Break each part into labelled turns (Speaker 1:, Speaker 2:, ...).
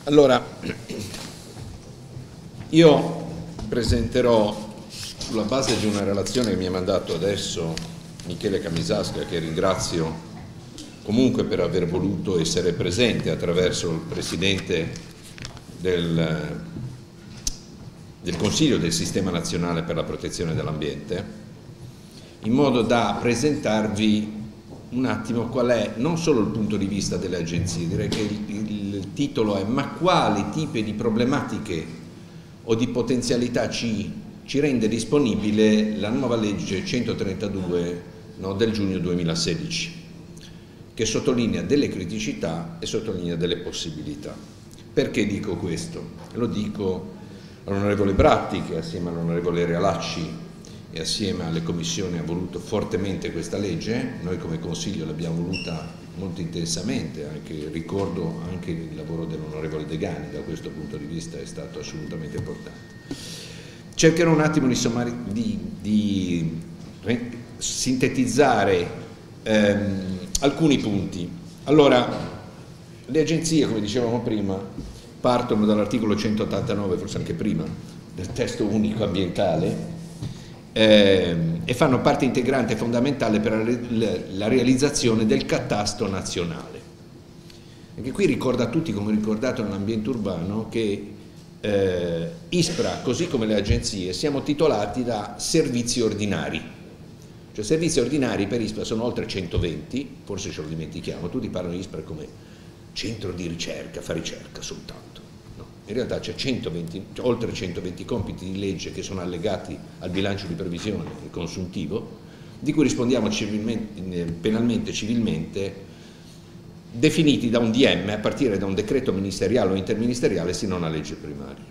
Speaker 1: Allora, io presenterò, sulla base di una relazione che mi ha mandato adesso Michele Camisasca, che ringrazio comunque per aver voluto essere presente attraverso il Presidente del Consiglio del Sistema Nazionale per la Protezione dell'Ambiente, in modo da presentarvi un attimo qual è non solo il punto di vista delle agenzie, direi che il titolo è: ma quali tipi di problematiche o di potenzialità ci rende disponibile la nuova legge 132 del giugno 2016, che sottolinea delle criticità e sottolinea delle possibilità. Perché dico questo? Lo dico all'onorevole Bratti, che assieme all'onorevole Realacci e assieme alle commissioni ha voluto fortemente questa legge. Noi come Consiglio l'abbiamo voluta molto intensamente, ricordo anche il lavoro dell'onorevole Degani, da questo punto di vista è stato assolutamente importante. Cercherò un attimo di sintetizzare alcuni punti. Allora, le agenzie, come dicevamo prima, partono dall'articolo 189, forse anche prima, del testo unico ambientale, e fanno parte integrante e fondamentale per la realizzazione del catasto nazionale. Anche qui ricorda a tutti, come ricordato nell'ambiente urbano, che ISPRA, così come le agenzie, siamo titolati da servizi ordinari. Cioè, servizi ordinari per ISPRA sono oltre 120, forse ce lo dimentichiamo, tutti parlano di ISPRA come centro di ricerca, fa ricerca soltanto. In realtà c'è oltre 120 compiti di legge che sono allegati al bilancio di previsione e consuntivo, di cui rispondiamo penalmente e civilmente, definiti da un DM a partire da un decreto ministeriale o interministeriale sino a una legge primaria.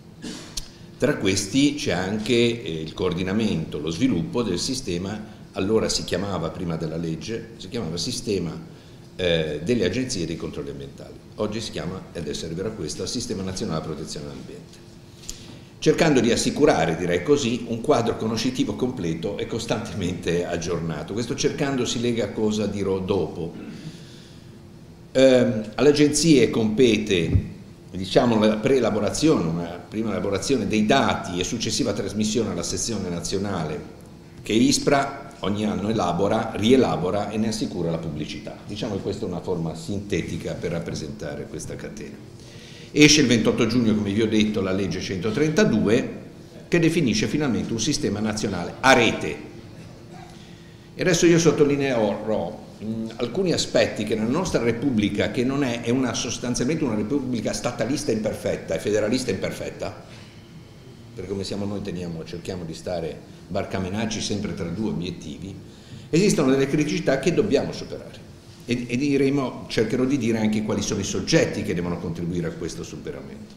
Speaker 1: Tra questi c'è anche il coordinamento, lo sviluppo del sistema, allora si chiamava, prima della legge, si chiamava sistema delle agenzie dei controlli ambientali. Oggi si chiama, ed adesso arriverà questo, Sistema Nazionale della Protezione dell'Ambiente, cercando di assicurare, direi così, un quadro conoscitivo completo e costantemente aggiornato. Questo cercando si lega a cosa dirò dopo. Alle agenzie compete, diciamo, la preelaborazione, una prima elaborazione dei dati e successiva trasmissione alla sezione nazionale che ISPRA ogni anno elabora, rielabora e ne assicura la pubblicità. Diciamo che questa è una forma sintetica per rappresentare questa catena. Esce il 28 giugno, come vi ho detto, la legge 132, che definisce finalmente un sistema nazionale a rete. E adesso io sottolineerò alcuni aspetti che nella nostra Repubblica, che non è sostanzialmente una Repubblica statalista imperfetta e federalista imperfetta, perché come siamo noi cerchiamo di stare barcamenacci sempre tra due obiettivi, esistono delle criticità che dobbiamo superare e cercherò di dire anche quali sono i soggetti che devono contribuire a questo superamento.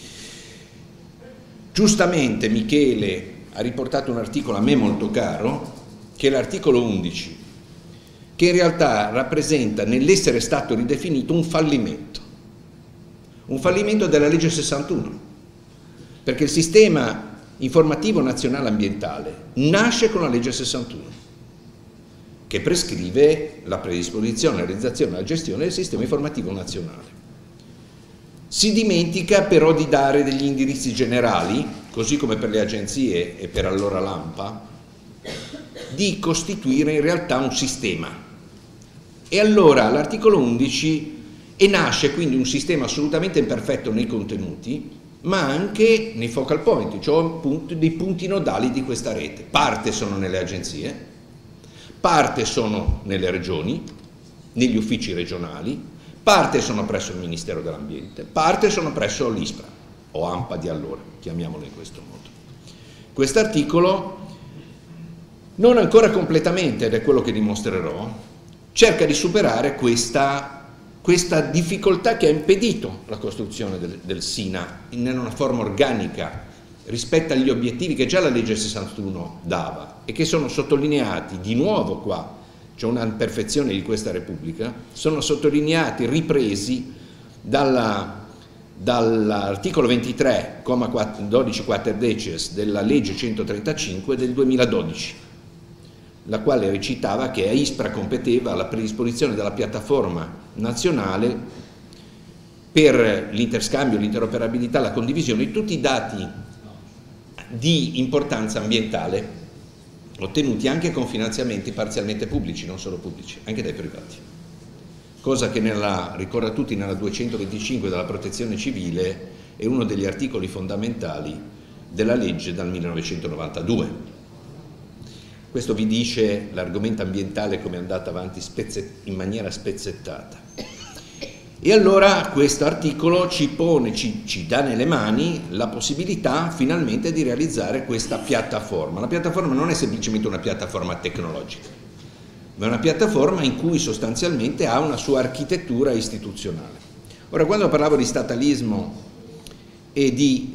Speaker 1: Giustamente Michele ha riportato un articolo a me molto caro, che è l'articolo 11, che in realtà rappresenta, nell'essere stato ridefinito, un fallimento della legge 61. Perché il sistema informativo nazionale ambientale nasce con la legge 61, che prescrive la predisposizione, la realizzazione e la gestione del sistema informativo nazionale. Si dimentica però di dare degli indirizzi generali, così come per le agenzie e per allora l'ANPA, di costituire in realtà un sistema. E allora l'articolo 11 nasce quindi un sistema assolutamente imperfetto nei contenuti, ma anche nei focal point, cioè dei punti nodali di questa rete. Parte sono nelle agenzie, parte sono nelle regioni, negli uffici regionali, parte sono presso il Ministero dell'Ambiente, parte sono presso l'ISPRA o ANPA di allora, chiamiamolo in questo modo. Quest'articolo, non ancora completamente, ed è quello che dimostrerò, cerca di superare questa difficoltà che ha impedito la costruzione del SINA in una forma organica rispetto agli obiettivi che già la legge 61 dava e che sono sottolineati di nuovo qua, c'è una imperfezione di questa Repubblica, sono sottolineati, ripresi dall'articolo 23, 12 quaterdecies della legge 135 del 2012, la quale recitava che a ISPRA competeva la predisposizione della piattaforma nazionale per l'interscambio, l'interoperabilità, la condivisione di tutti i dati di importanza ambientale ottenuti anche con finanziamenti parzialmente pubblici, non solo pubblici, anche dai privati. Cosa che ricorda a tutti nella 225 della Protezione Civile è uno degli articoli fondamentali della legge dal 1992. Questo vi dice l'argomento ambientale come è andato avanti in maniera spezzettata. E allora questo articolo ci dà nelle mani la possibilità finalmente di realizzare questa piattaforma. La piattaforma non è semplicemente una piattaforma tecnologica, ma è una piattaforma in cui sostanzialmente ha una sua architettura istituzionale. Ora, quando parlavo di statalismo e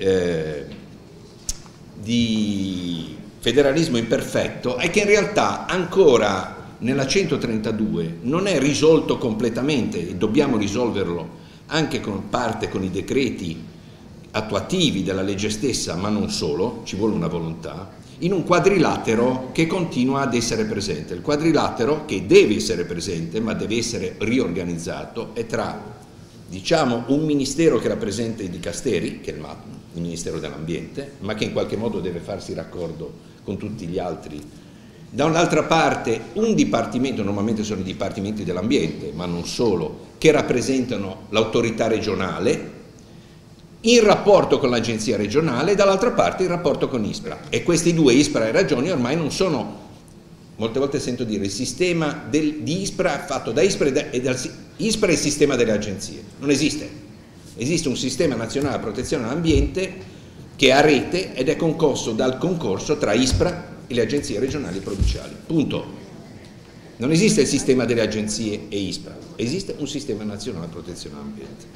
Speaker 1: di federalismo imperfetto, è che in realtà ancora nella 132 non è risolto completamente, e dobbiamo risolverlo anche con i decreti attuativi della legge stessa, ma non solo, ci vuole una volontà, in un quadrilatero che continua ad essere presente. Il quadrilatero, che deve essere presente ma deve essere riorganizzato, è tra, diciamo, un ministero che rappresenta i dicasteri, che è il Ministero dell'Ambiente, ma che in qualche modo deve farsi raccordo con tutti gli altri. Da un'altra parte un dipartimento, normalmente sono i dipartimenti dell'ambiente, ma non solo, che rappresentano l'autorità regionale, in rapporto con l'agenzia regionale, e dall'altra parte il rapporto con ISPRA. E questi due, ISPRA e Regioni, ormai non sono, molte volte sento dire, il sistema di ISPRA fatto da ISPRA ISPRA è il sistema delle agenzie. Non esiste. Esiste un sistema nazionale di protezione dell'ambiente che è a rete ed è concorso dal concorso tra ISPRA e le agenzie regionali e provinciali. Punto. Non esiste il sistema delle agenzie e ISPRA, esiste un sistema nazionale di protezione dell'ambiente.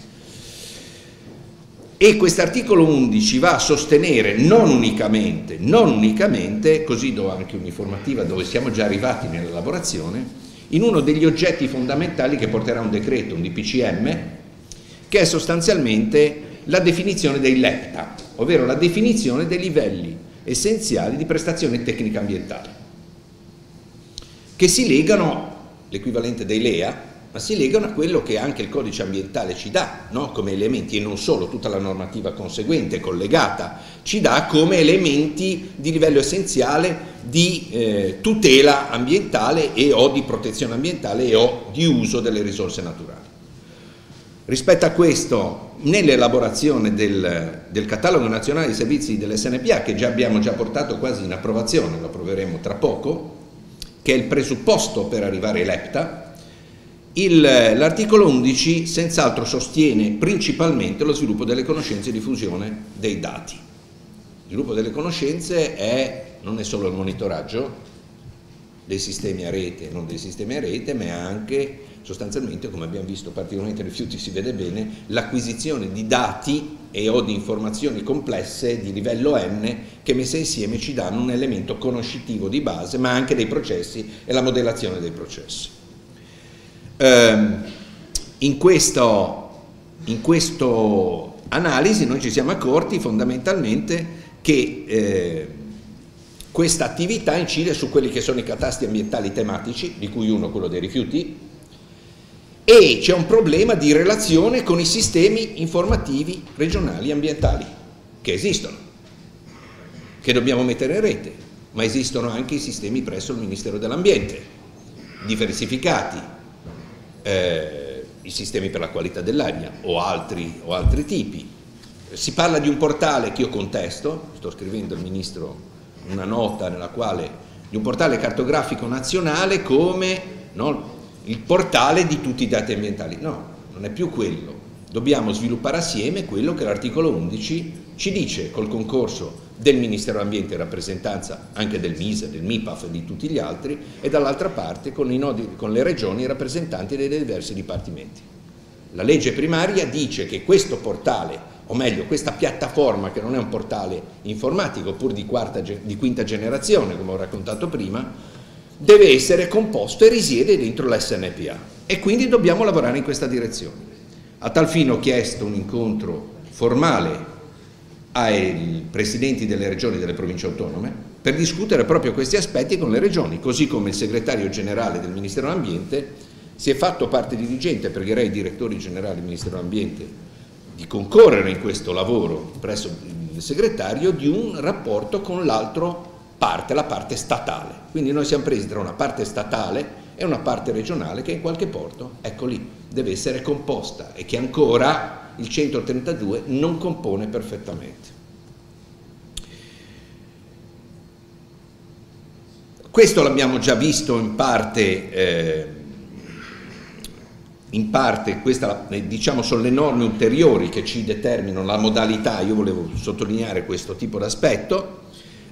Speaker 1: E quest'articolo 11 va a sostenere non unicamente, così do anche un'informativa dove siamo già arrivati nella lavorazione, in uno degli oggetti fondamentali che porterà un decreto, un DPCM, che è sostanzialmente la definizione dei LEPTA, ovvero la definizione dei livelli essenziali di prestazione tecnica ambientale, che si legano, l'equivalente dei LEA, ma si legano a quello che anche il codice ambientale ci dà, no? Come elementi, e non solo, tutta la normativa conseguente, collegata, ci dà come elementi di livello essenziale di tutela ambientale e o di protezione ambientale e o di uso delle risorse naturali. Rispetto a questo, nell'elaborazione del catalogo nazionale di servizi dell'SNPA, che abbiamo già portato quasi in approvazione, lo approveremo tra poco, che è il presupposto per arrivare all'EPTA, l'articolo 11 senz'altro sostiene principalmente lo sviluppo delle conoscenze e diffusione dei dati. Il sviluppo delle conoscenze non è solo il monitoraggio dei sistemi a rete, non dei sistemi a rete, ma è anche sostanzialmente, come abbiamo visto particolarmente nei rifiuti si vede bene, l'acquisizione di dati e o di informazioni complesse di livello N che messe insieme ci danno un elemento conoscitivo di base, ma anche dei processi e la modellazione dei processi. In questo analisi noi ci siamo accorti fondamentalmente che questa attività incide su quelli che sono i catastri ambientali tematici, di cui uno quello dei rifiuti, e c'è un problema di relazione con i sistemi informativi regionali ambientali che esistono, che dobbiamo mettere in rete, ma esistono anche i sistemi presso il Ministero dell'Ambiente, diversificati, i sistemi per la qualità dell'aria o altri tipi. Si parla di un portale che io contesto, sto scrivendo al Ministro una nota nella quale, di un portale cartografico nazionale come il portale di tutti i dati ambientali. No, non è più quello. Dobbiamo sviluppare assieme quello che l'articolo 11 ci dice, col concorso del Ministero dell'Ambiente in rappresentanza anche del MISE, del MIPAF e di tutti gli altri, e dall'altra parte con le regioni rappresentanti dei diversi dipartimenti. La legge primaria dice che questo portale, o meglio questa piattaforma, che non è un portale informatico pur di quinta generazione come ho raccontato prima, deve essere composto e risiede dentro l'SNPA, e quindi dobbiamo lavorare in questa direzione. A tal fine ho chiesto un incontro formale ai presidenti delle regioni e delle province autonome per discutere proprio questi aspetti con le regioni, così come il segretario generale del Ministero dell'Ambiente si è fatto parte dirigente, pregherei i direttori generali del Ministero dell'Ambiente concorrere in questo lavoro presso il segretario di un rapporto con l'altra parte, la parte statale. Quindi noi siamo presi tra una parte statale e una parte regionale che in qualche porto, ecco lì, deve essere composta e che ancora il 132 non compone perfettamente. Questo l'abbiamo già visto in parte, diciamo, sono le norme ulteriori che ci determinano la modalità. Io volevo sottolineare questo tipo di aspetto,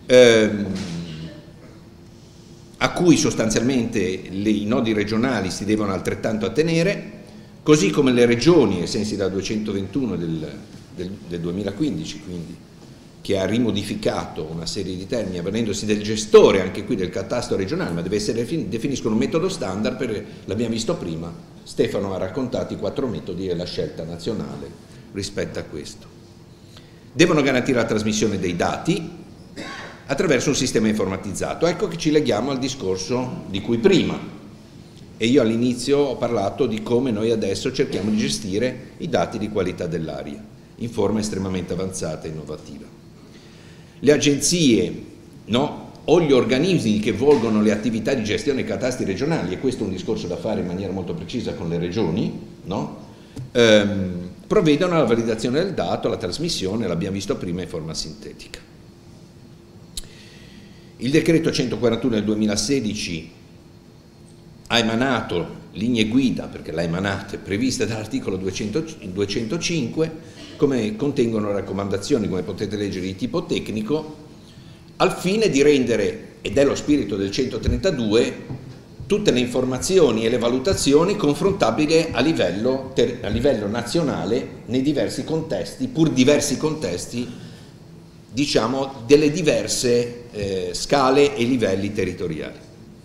Speaker 1: a cui sostanzialmente i nodi regionali si devono altrettanto attenere, così come le regioni, ai sensi della 221 del 2015, quindi, che ha rimodificato una serie di termini avvalendosi del gestore anche qui del catasto regionale, ma deve essere definiscono un metodo standard, perché l'abbiamo visto prima, Stefano ha raccontato i 4 metodi e la scelta nazionale rispetto a questo. Devono garantire la trasmissione dei dati attraverso un sistema informatizzato. Ecco che ci leghiamo al discorso di cui prima, e io all'inizio ho parlato di come noi adesso cerchiamo di gestire i dati di qualità dell'aria in forma estremamente avanzata e innovativa. Le agenzie, no, o gli organismi che volgono le attività di gestione dei catastri regionali, e questo è un discorso da fare in maniera molto precisa con le regioni, no, provvedono alla validazione del dato, alla trasmissione, l'abbiamo visto prima, in forma sintetica. Il decreto 141 del 2016 ha emanato linee guida, perché l'ha emanata, previste dall'articolo 205, come contengono raccomandazioni, come potete leggere, di tipo tecnico, al fine di rendere, ed è lo spirito del 132, tutte le informazioni e le valutazioni confrontabili a livello nazionale nei diversi contesti, pur diversi contesti, diciamo, delle diverse scale e livelli territoriali.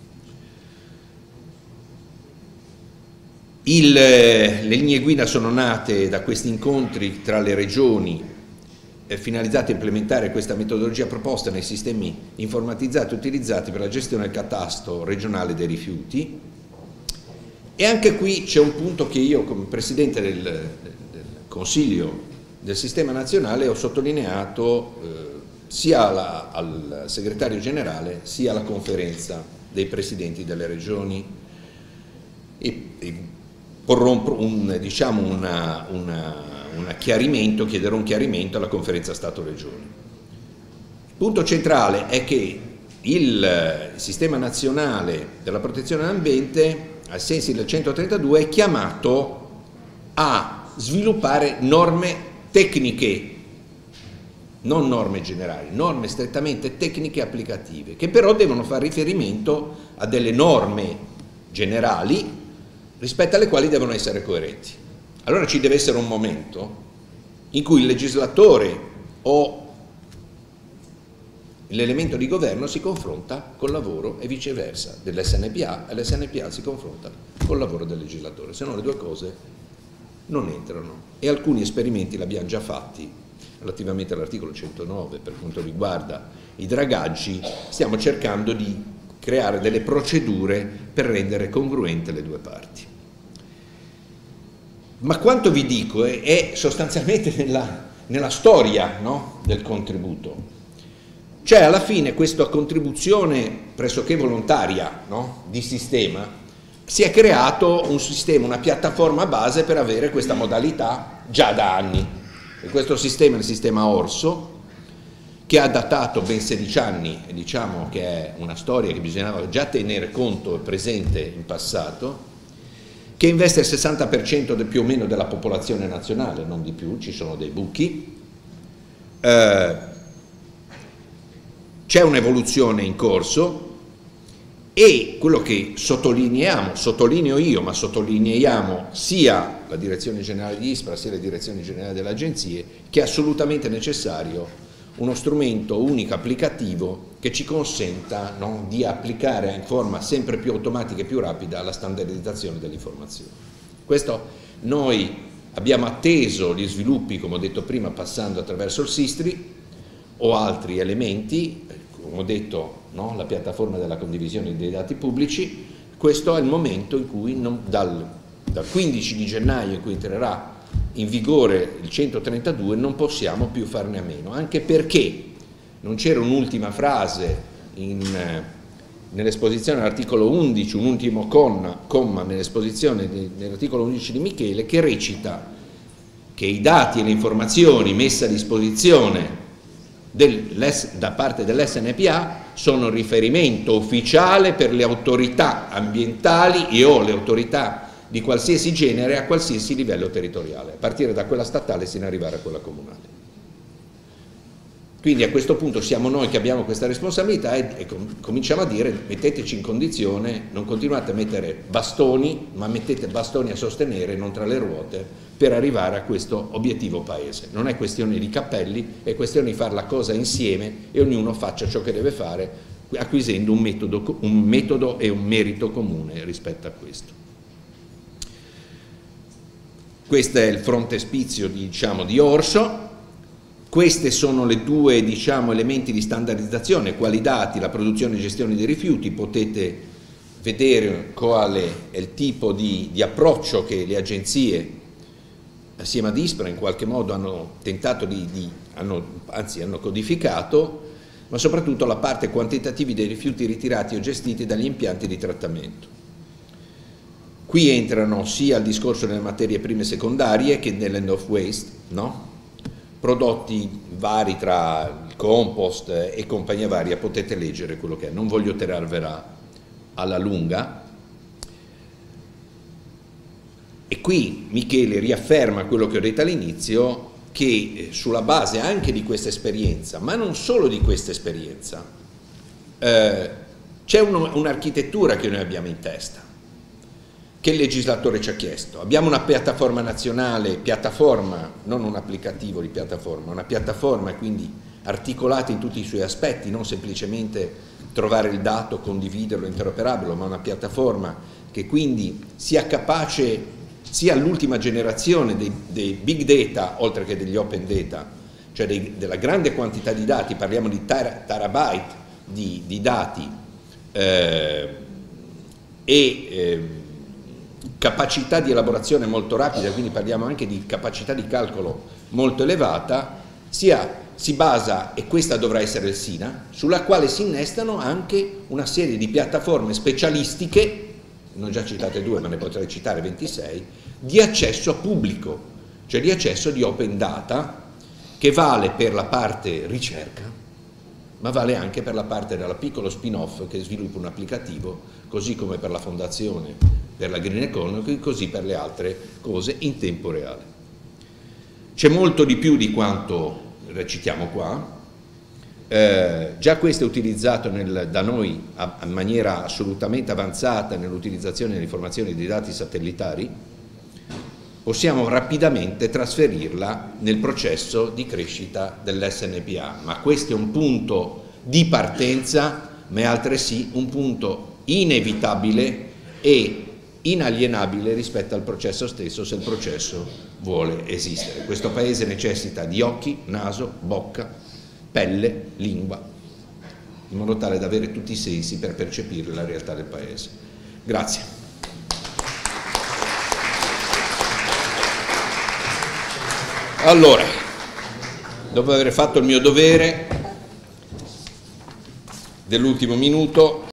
Speaker 1: Le linee guida sono nate da questi incontri tra le regioni finalizzate a implementare questa metodologia proposta nei sistemi informatizzati utilizzati per la gestione del catasto regionale dei rifiuti, e anche qui c'è un punto che io come Presidente del Consiglio del Sistema Nazionale ho sottolineato sia al Segretario Generale sia alla Conferenza dei Presidenti delle Regioni, e porrò un chiarimento, chiederò un chiarimento alla Conferenza Stato-Regioni. Il punto centrale è che il Sistema Nazionale della Protezione dell'Ambiente, ai sensi del 132, è chiamato a sviluppare norme tecniche, non norme generali, norme strettamente tecniche e applicative, che però devono fare riferimento a delle norme generali rispetto alle quali devono essere coerenti. Allora ci deve essere un momento in cui il legislatore o l'elemento di governo si confronta col lavoro e viceversa dell'SNPA, e l'SNPA si confronta col lavoro del legislatore, se no le due cose non entrano. E alcuni esperimenti li abbiamo già fatti relativamente all'articolo 109 per quanto riguarda i dragaggi. Stiamo cercando di creare delle procedure per rendere congruente le due parti. Ma quanto vi dico è sostanzialmente nella storia, no, del contributo. Cioè alla fine questa contribuzione pressoché volontaria, no, di sistema, si è creato un sistema, una piattaforma base per avere questa modalità già da anni. E questo sistema è il sistema Orso, che ha datato ben 16 anni, e diciamo che è una storia che bisognava già tenere conto e presente in passato, che investe il 60% più o meno della popolazione nazionale, non di più, ci sono dei buchi. C'è un'evoluzione in corso, e quello che sottolineo io, ma sottolineiamo sia la Direzione Generale di ISPRA sia le Direzioni Generali delle Agenzie, che è assolutamente necessario uno strumento unico applicativo che ci consenta, no, di applicare in forma sempre più automatica e più rapida la standardizzazione dell'informazione. Questo noi abbiamo atteso gli sviluppi, come ho detto prima, passando attraverso il SISTRI o altri elementi, come ho detto, no, la piattaforma della condivisione dei dati pubblici. Questo è il momento in cui dal 15 di gennaio, in cui entrerà in vigore il 132 non possiamo più farne a meno, anche perché non c'era un'ultima frase nell'esposizione dell'articolo 11, un ultimo comma nell'esposizione dell'articolo 11 di Michele, che recita che i dati e le informazioni messe a disposizione da parte dell'SNPA sono riferimento ufficiale per le autorità ambientali e o le autorità di qualsiasi genere a qualsiasi livello territoriale, a partire da quella statale sino ad arrivare a quella comunale. Quindi a questo punto siamo noi che abbiamo questa responsabilità e cominciamo a dire: metteteci in condizione, non continuate a mettere bastoni, ma mettete bastoni a sostenere, non tra le ruote, per arrivare a questo obiettivo paese. Non è questione di cappelli, è questione di fare la cosa insieme e ognuno faccia ciò che deve fare, acquisendo un metodo e un merito comune rispetto a questo. Questo è il frontespizio di Orso. Queste sono le due elementi di standardizzazione, quali dati, la produzione e gestione dei rifiuti. Potete vedere quale è il tipo di approccio che le agenzie assieme ad ISPRA in qualche modo hanno tentato hanno codificato, ma soprattutto la parte quantitativi dei rifiuti ritirati o gestiti dagli impianti di trattamento. Qui entrano sia il discorso delle materie prime secondarie che dell'end of waste, no? Prodotti vari tra il compost e compagnia varia, potete leggere quello che è, non voglio tirarvela alla lunga. E qui Michele riafferma quello che ho detto all'inizio, che sulla base anche di questa esperienza, ma non solo di questa esperienza, c'è un'architettura che noi abbiamo in testa, che il legislatore ci ha chiesto. Abbiamo una piattaforma nazionale, non un applicativo di piattaforma, una piattaforma quindi articolata in tutti i suoi aspetti, non semplicemente trovare il dato, condividerlo, interoperabile, ma una piattaforma che quindi sia capace, sia all'ultima generazione dei big data, oltre che degli open data, cioè della grande quantità di dati, parliamo di terabyte di dati capacità di elaborazione molto rapida, quindi parliamo anche di capacità di calcolo molto elevata, si basa, e questa dovrà essere il SINA, sulla quale si innestano anche una serie di piattaforme specialistiche, ne ho già citate 2 ma ne potrei citare 26, di accesso a pubblico, cioè di accesso di open data, che vale per la parte ricerca, ma vale anche per la parte della piccolo spin-off che sviluppa un applicativo, così come per la fondazione, per la Green Economy, così per le altre cose in tempo reale. C'è molto di più di quanto recitiamo qua, già questo è utilizzato da noi in maniera assolutamente avanzata nell'utilizzazione delle informazioni dei dati satellitari. Possiamo rapidamente trasferirla nel processo di crescita dell'SNPA, ma questo è un punto di partenza, ma è altresì un punto inevitabile e inalienabile rispetto al processo stesso, se il processo vuole esistere. Questo Paese necessita di occhi, naso, bocca, pelle, lingua, in modo tale da avere tutti i sensi per percepire la realtà del Paese. Grazie. Allora, dopo aver fatto il mio dovere dell'ultimo minuto,